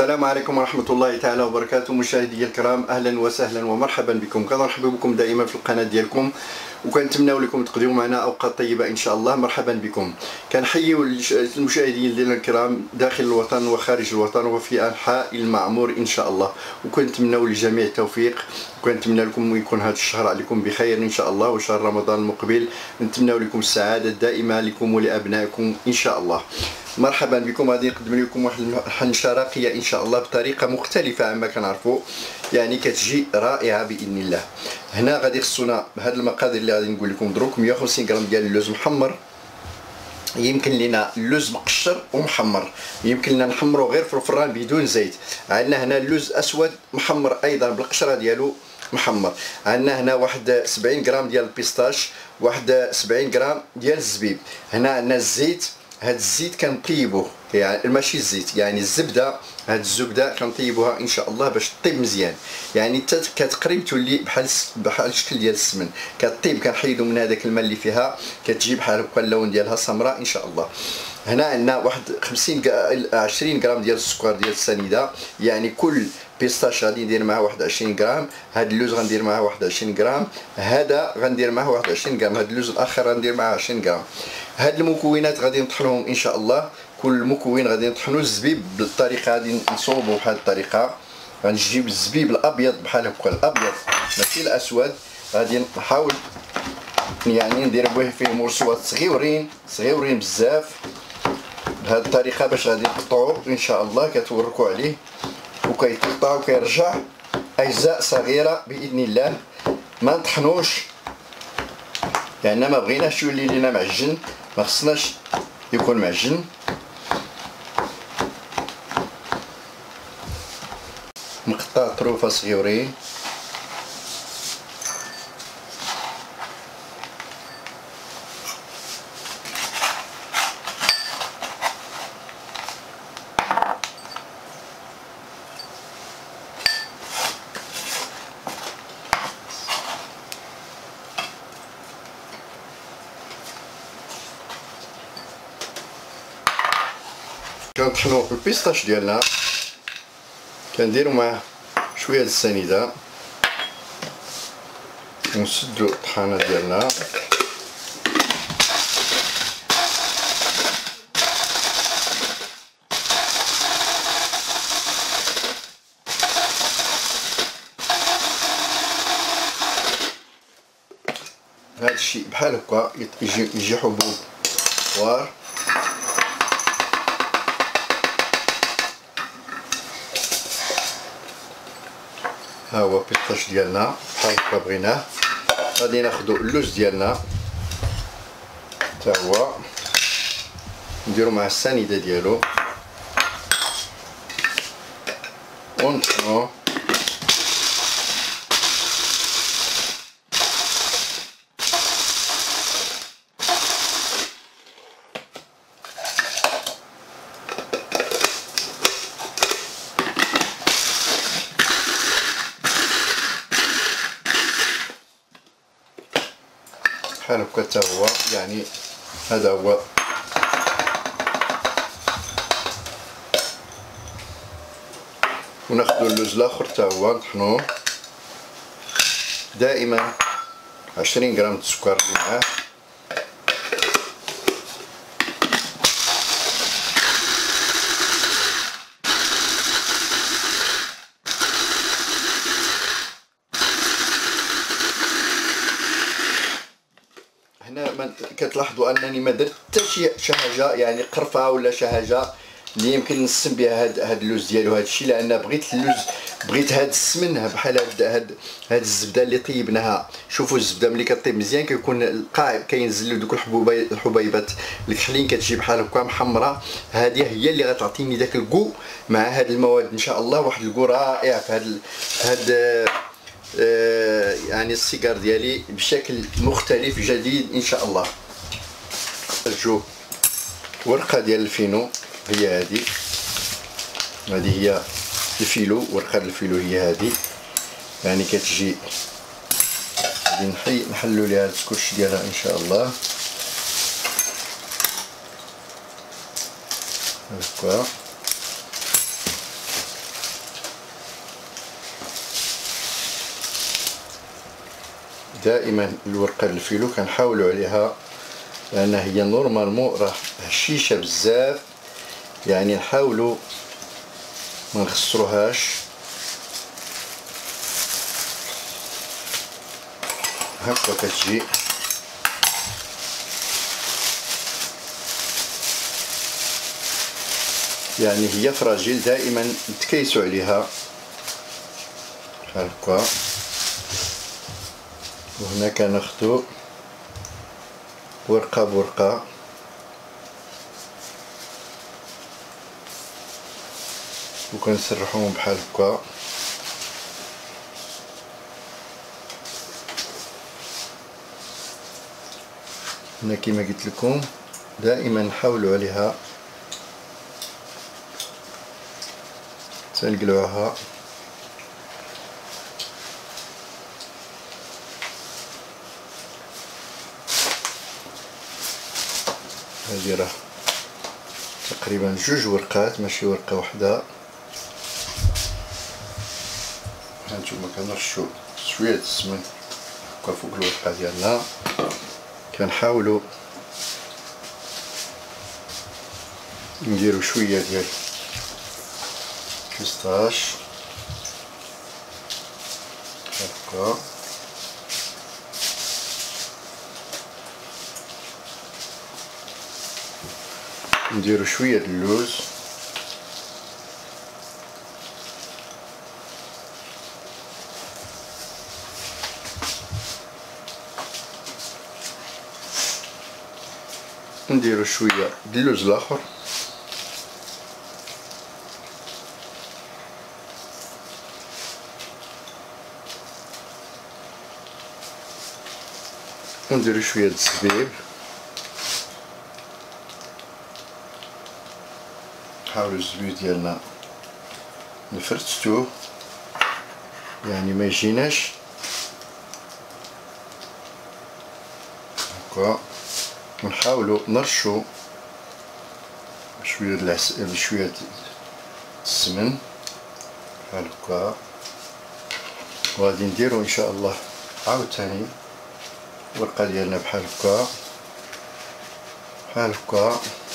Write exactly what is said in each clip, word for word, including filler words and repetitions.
السلام عليكم ورحمة الله تعالى وبركاته. مشاهدي الكرام، أهلا وسهلا ومرحبا بكم. كنرحب بكم دائما في القناة ديالكم، وكنتمناو لكم تقضيو معنا أوقات طيبة إن شاء الله. مرحبا بكم. كنحييو المشاهدين ديالنا الكرام داخل الوطن وخارج الوطن وفي أنحاء المعمور إن شاء الله، وكنتمناو للجميع التوفيق، وكنتمنى لكم يكون هذا الشهر عليكم بخير إن شاء الله، وشهر رمضان المقبل نتمناو لكم السعادة الدائمة لكم ولأبنائكم إن شاء الله. مرحبا بكم. غادي نقدم لكم واحد الحنشه راقيه ان شاء الله بطريقه مختلفه عما كنعرفوا، يعني كتجي رائعه باذن الله. هنا غادي خصونا بهاد المقادير اللي غادي نقول لكم دروك: مية وخمسين غرام ديال اللوز محمر، يمكن لنا اللوز مقشر ومحمر، يمكن لنا نحمرو غير في الفران بدون زيت. عندنا هنا اللوز اسود محمر ايضا بالقشره ديالو محمر. عندنا هنا واحد سبعين غرام ديال البيستاش، واحد سبعين غرام ديال الزبيب. هنا عندنا الزيت، هاد الزيت كنطيبوه، يعني ماشي الزيت يعني الزبده، هاد الزبده كنطيبوها ان شاء الله باش طيب مزيان، يعني حتى كتقريب تولي بحال بحال الشكل ديال السمن. كطيب كنحيدو من هذاك الماء اللي فيها، كتجي بحال هكا اللون ديالها سمراء ان شاء الله. هنا عندنا واحد خمسين عشرين غرام ديال السكر ديال السنيده، يعني كل بيستاش غادي ندير معاه واحد عشرين غرام، هاد اللوز غندير معاه واحد عشرين غرام، هذا غندير معاه واحد عشرين غرام، هاد اللوز الاخر غندير معاه عشرين غرام. هاد المكونات غادي نطحنوهم ان شاء الله. كل مكون غادي نطحنو. الزبيب بالطريقه غادي نصوبو بهاد الطريقه، غنجيب الزبيب الابيض بحال هكا، الابيض ماشي الاسود. غادي نحاول يعني ندير به فيه مرسوات صغيورين صغيورين بزاف بهاد الطريقه باش غادي نقطعوه ان شاء الله. كتوركوا عليه وكيتقطع وكيرجع اجزاء صغيره باذن الله. ما نطحنوش لان يعني ما بغيناش يولي لينا معجن، ما خصناش يكون معجن. نقطع طروفه صغيورين. كنطحنو البيستاش ديالنا، كنديرو معاه شويه د السنيده ونسدو الطحانه ديالنا. هذا الشيء بحال هكا يجي يجي حبوب صغار. ها هو البيستاش ديالنا بحال هكا بغيناه. غادي ناخدو اللوز ديالنا حتى هو نديرو مع السنيده ديالو ونطحنوه. بحال هكا حتى هو، يعني هذا هو. وناخدو اللوز الاخر حتى هو نطحنوه. دائما عشرين غرام السكر اللي معاه. هنا كتلاحظوا انني ما درت حتى شي حاجه يعني قرفه ولا شي حاجه اللي يمكن نسم بها هاد هاد اللوز ديالو. هاد الشيء لان بغيت اللوز، بغيت هاد السمن بحال هاد هاد هاد الزبده اللي طيبناها. شوفوا الزبده ملي كطيب مزيان كيكون القاع كينزل دوك الحبوبات الحبيبات الكحلين، كتجي بحال هكا محمره. هذه هي اللي غتعطيني داك الكو مع هاد المواد ان شاء الله. واحد الكو رائع في هاد هاد آه يعني السيجار ديالي بشكل مختلف جديد ان شاء الله. جو ورقه ديال الفينو هي هذه، هذه هي الفيلو، ورقه الفيلو هي هذه، يعني كتجي غادي نحي نحلو ليها السكوتش ديالها ان شاء الله هكا. دائما الورقه الفيلو كنحاولوا عليها لان هي نورمالمون راه هشيشه بزاف، يعني نحاولوا ما نخسروهاش. هكا كتجي يعني هي فراجيل، دائما نتكيسوا عليها بحال هكا. وهنا كناخدو ورقه بورقه وكنسرحوهم بحال هكا. هنا كما قلت لكم دائما نحاولوا عليها تنقلعوها. هذه راه تقريبا جوج ورقات ماشي ورقه واحده. هانتوما كنرشوا شويه السمن هكا فوق الورقه ديالنا. كنحاولوا نديروا شويه ديال كيستاش هكا. نديروا شويه د اللوز نديروا شويه د اللوز الاخر. ونديروا شويه د الزبيب. نحاولوا الزبيب ديالنا نفرتتوه يعني ما يجيناش هكا. ونحاولوا نرشوا شويه د العسل شويه د السمن بحال هكا. وغادي نديروا ان شاء الله عاوتاني الورقه ديالنا بحال هكا بحال هكا.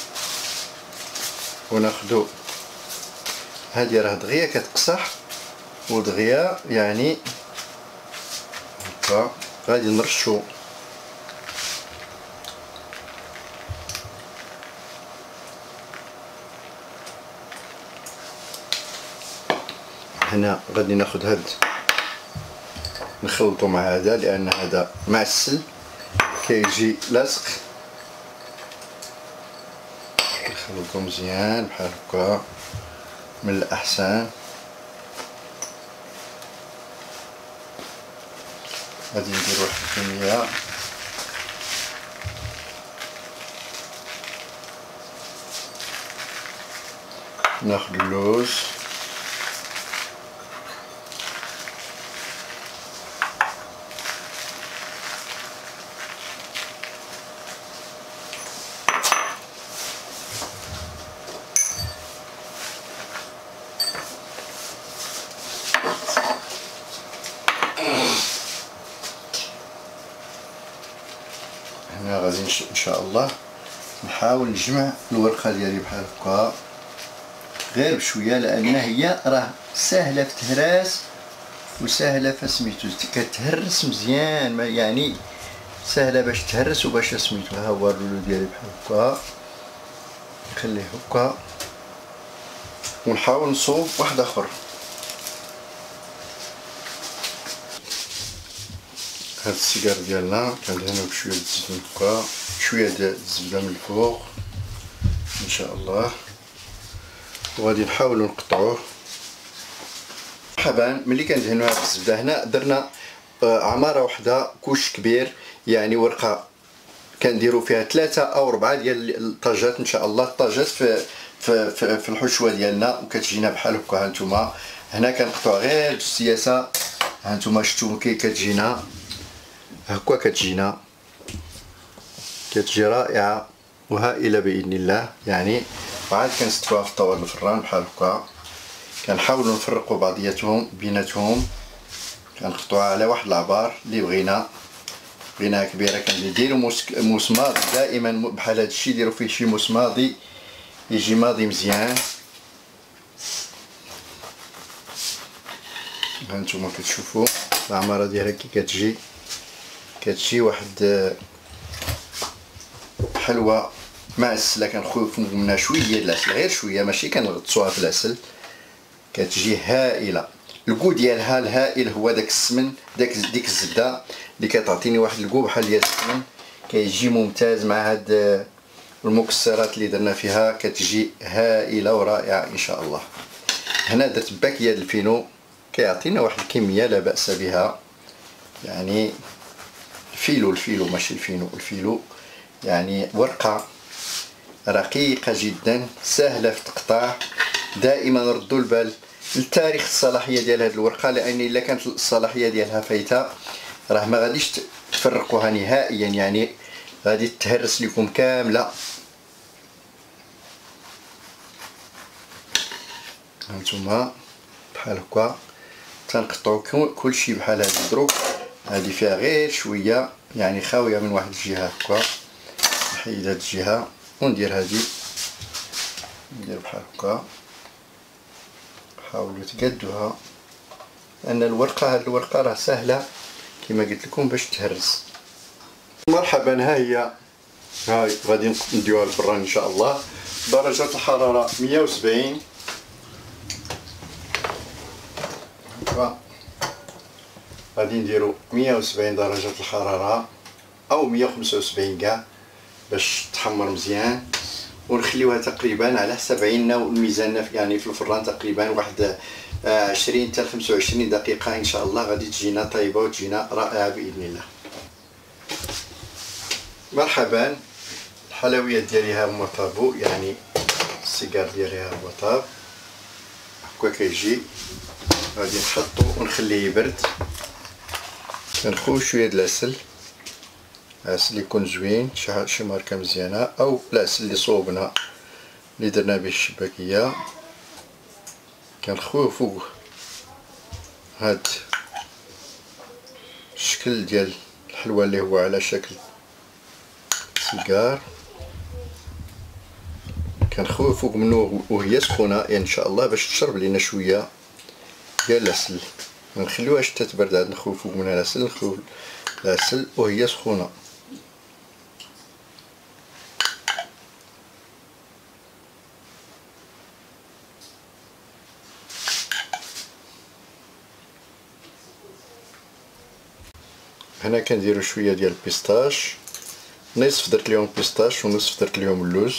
وناخدو هادي راه دغيا كتقصح ودغيا يعني هكا. غادي نرشو هنا. غادي ناخد هاد نخلطو مع هذا لان هذا معسل كيجي لاصق. نخلطو مزيان بحال هكا من الاحسن. غادي ندير واحد الكميه ناخد اللوز هنا. غادي ان شاء الله نحاول نجمع الورقه ديالي بحال هكا غير بشويه لان هي راه ساهله في تهراس وساهله فسميتو كتهرس مزيان، ما يعني ساهله باش تهرس وباش سميتو. ها هو الرولو ديالي بحال هكا. نخليه هكا ونحاول نصوب واحد اخر. هاد السيجار ديالنا كندهنو بشويه د الزيت هكا شويه د الزبده من الفوق ان شاء الله. وغادي نحاولوا نقطعوه. مرحبا. ملي كندهنو هاد الزبده هنا درنا عماره وحده كوش كبير يعني ورقه كنديروا فيها ثلاثه او اربعه ديال الطاجات ان شاء الله. الطاجات في في في, في الحشوه ديالنا وكتجينا بحال هكا. ها نتوما هنا كنقطعوا غير بالسياسه. ها نتوما شفتوا كي كتجينا هكا كتجينا كتجي رائعه وهائله باذن الله يعني. وعاد كنستفوها في الطاوله الفران بحال هكا. كنحاولوا نفرقوا بعضياتهم بيناتهم. كنقطعوها على واحد العبار اللي بغينا بغيناها كبيره كنديروا مسماض. دائما بحال هذا الشيء ديروا فيه شي مسماضي يجي ماضي مزيان. ها نتوما كتشوفوا العماره ديالها كي كتجي كتجي واحد حلوه معسله. كنخوفوا منها شويه ديال العسل، غير شويه ماشي كنغطسوها في العسل. كتجي هائله. الكو ديالها الهائل هو داك السمن، داك ديك الزبده اللي كتعطيني واحد الكو بحال ديال السمن. كيجي ممتاز مع هاد المكسرات اللي درنا فيها، كتجي هائله ورائعه ان شاء الله. هنا درت باكيه ديال الفينو كيعطينا واحد الكميه لا باس بها. يعني الفيلو الفيلو ماشي الفينو، الفيلو يعني ورقه رقيقه جدا سهله في التقطاع. دائما ردوا البال لتاريخ الصلاحيه ديال هذه الورقه، لان الا كانت الصلاحيه ديالها فايته راه ما غاديش تفرقوها نهائيا، يعني غادي تهرس لكم كامله. هانتوما بحال هكا تنقطعو كلشي بحال هذا الدروك. هذه فيها غير شويه يعني خاويه من واحد الجهه هكا. نحيد هاد الجهه وندير هذه، ندير بحال هكا. حاولوا تقادوها لان الورقه هاد الورقه راه سهله كما قلت لكم باش تهرس. مرحبا، ها هي هاي غادي نديوها للفران ان شاء الله. درجه الحراره مية وسبعين. غادي نديرو مية وسبعين درجه الحراره او مية وخمسة وسبعين كاع باش تحمر مزيان، ونخليوها تقريبا على حسب عيننا والميزان يعني في الفران تقريبا واحد عشرين حتى خمسة وعشرين دقيقه ان شاء الله. غادي تجينا طيبه وتجينا رائعه باذن الله. مرحبا، الحلويات ديالي ها هما طابو، يعني السيجار ديالي ها هو طاب هكا كيجي. غادي نحطو ونخليه يبرد. كنخوي شويه د العسل، عسل يكون زوين شي شي ماركه مزيانه، او العسل اللي صوبنا اللي درنا به الشباكيه. كنخويو فوق هاد الشكل ديال الحلوى اللي هو على شكل سيجار. كنخويو فوق منه وهي سخونه يعني ان شاء الله باش تشرب لينا شويه ديال العسل. ما نخليوهاش حتى تبرد، عاد نخويو فوق منها العسل، نخويو العسل وهي سخونه. هنا كنديرو شويه ديال البيستاش، نصف درت ليهم بيستاش ونصف درت ليهم اللوز.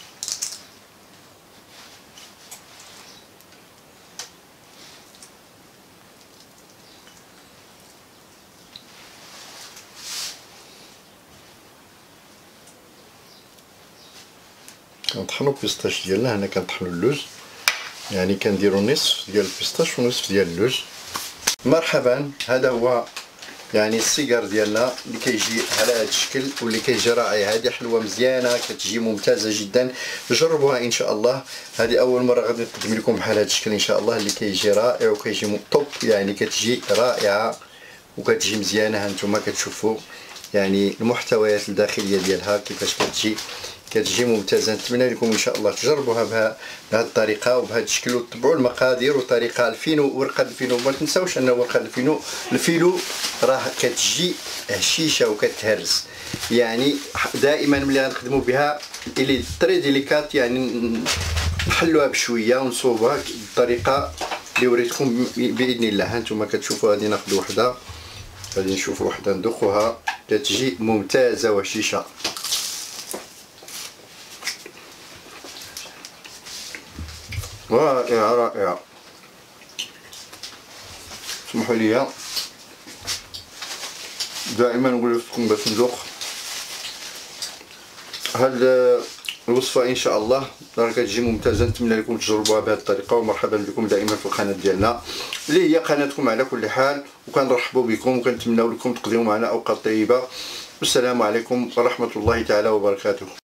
كنطحنو البيستاش ديالنا، هنا كنطحنو اللوز، يعني كنديرو نصف ديال البيستاش ونصف ديال اللوز. مرحبا، هذا هو يعني السيجار ديالنا اللي كيجي على هذا الشكل واللي كيجي رائع. هذه حلوه مزيانه كتجي ممتازه جدا، جربوها ان شاء الله. هذه اول مره غادي نقدم لكم بحال هذا الشكل ان شاء الله، اللي كيجي رائع وكيجي طوب، يعني كتجي رائعه وكتجي مزيانه. ها نتوما كتشوفوا يعني المحتويات الداخليه ديالها كيفاش كتجي كتجي ممتازه. نتمنى لكم ان شاء الله تجربوها بهذه الطريقه وبهذا الشكل، وتتبعوا المقادير وطريقه الفينو. ورقه الفينو ما تنساوش ان ورقه الفينو الفيلو راه كتجي هشيشه وكتهرس، يعني دائما ملي غنخدموا بها اللي طري ديليكات، يعني نحلوها بشويه ونصوبوها بالطريقه اللي وريتكم باذن الله. ها نتوما كتشوفوا غادي ناخذ وحده، غادي نشوفوا وحده ندوخوها، كتجي ممتازه وهشيشه. رائعة رائعة. اسمحوا لي دائما نقول لكم باش نذوق هاد الوصفة ان شاء الله راه كتجي ممتازة. نتمنى لكم تجربوها بهذه الطريقة، ومرحبا بكم دائما في القناة ديالنا اللي هي قناتكم على كل حال، وكنرحبوا بكم وكنتمناو لكم تقضيو معنا اوقات طيبة. والسلام عليكم ورحمة الله تعالى وبركاته.